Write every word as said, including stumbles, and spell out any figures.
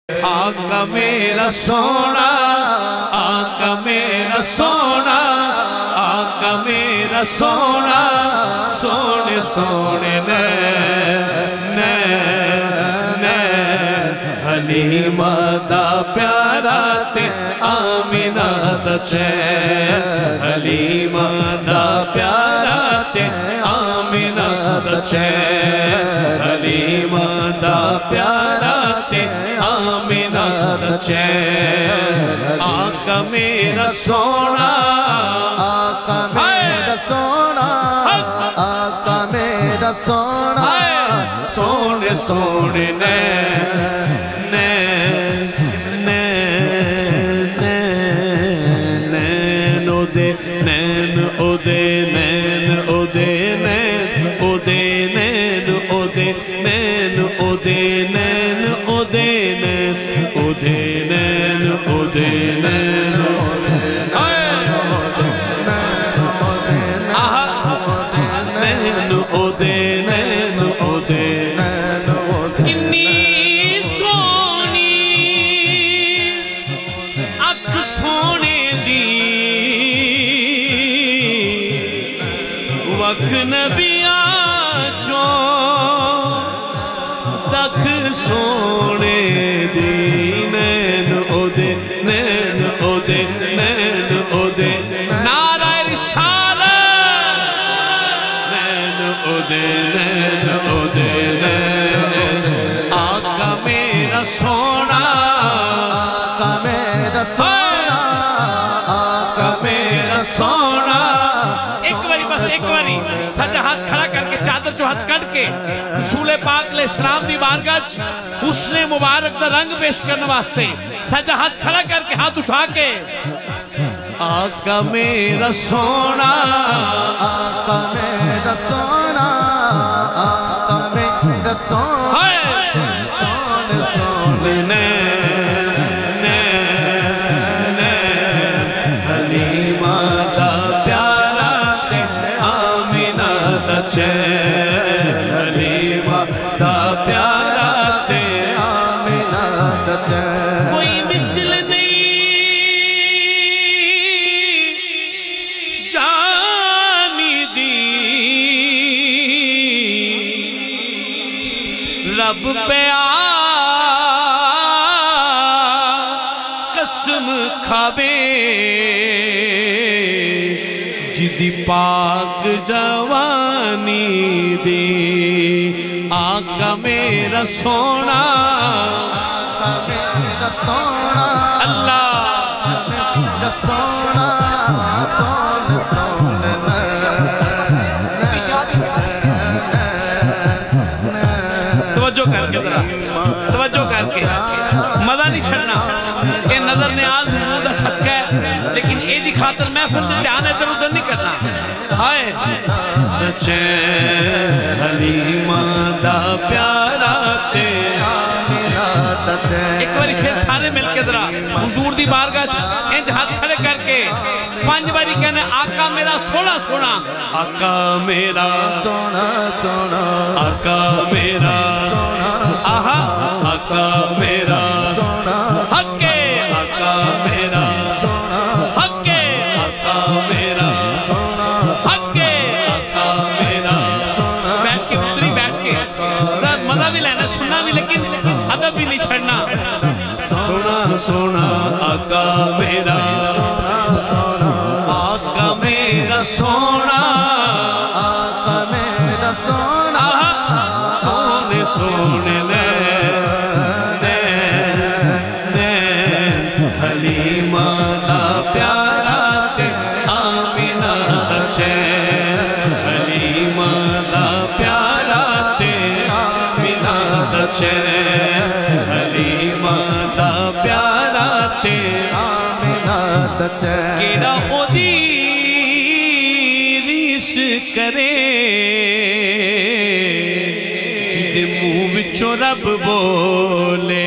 آقا میرا سونا آقا میرا سونا آقا میرا سونا سونے سونے نین نین حلیمہ دا پیارا تے آمینہ دا چین حلیمہ دا پیارا تے آمینہ دا چین حلیمہ دا پیارا تے آمینہ دا چین آقا میرا سونا آقا میرا سونا آقا میرا سونا سونے سونے نین نین نین نین او دے نین او دے نین او دے نین او دے نین او دے نین او دے نین او دے نین او دے نین او دے نین وک نبیاں چو دکھ سونے دی نین او دے نین او دے نین او دے نعرہ رسالت نین او دے نین او دے نین آقا میرا سونا آقا میرا سونا آقا میرا سونا ایک باری سجا ہاتھ کھڑا کر کے چادر جو ہاتھ کٹ کے رسول پاک علیہ السلام دی بارگاہ حسن مبارک دا رنگ پیش کرنے واسطے سجا ہاتھ کھڑا کر کے ہاتھ اٹھا کے آقا میرا سونا آقا میرا سونا آقا میرا سونا سونے سونے نین نین حلیمہ دا پیارا تے آمینہ دا چین حلیمہ دا پیارا تے آمینہ دا چین کوئی مثل نہیں جانی دی رب پہ قسم کھاوے جدی پاک جوانی دی آقا میرا سونا آقا میرا سونا اللہ میرا سونا سونے سونے توجہ کر کے ذرا توجہ کر کے مزہ نہیں چھڑنا کہ نظر نیاز حضور دا صدقہ ہے لیکن اے دی خاطر محفل دے دھیان ادھر ادھر نہیں کرنا ہائے چین حلیمہ دا پیارا تے ایک باری پھر سارے مل کے ذرا حضور دی بارگاہ انج ہاتھ کھڑے کر کے پانچ باری کہنے آقا میرا سونا سونا آقا میرا سونا سونا آقا میرا آہا آقا میرا حق آقا میرا حق آقا میرا حق آقا میرا بیٹھ کے پتری بیٹھ کے مزہ بھی لینا سننا بھی لیکن ادب بھی نہیں چھڑنا سونا سونا آقا میرا آقا میرا سونا آقا میرا سونا سونے سونے حلیمہ دا پیارا تے آمینہ دا چین حلیمہ دا پیارا تے آمینہ دا چین حلیمہ دا پیارا تے آمینہ دا چین کیڑا او دی ریس کرے جدے منہ وچوں رب بولے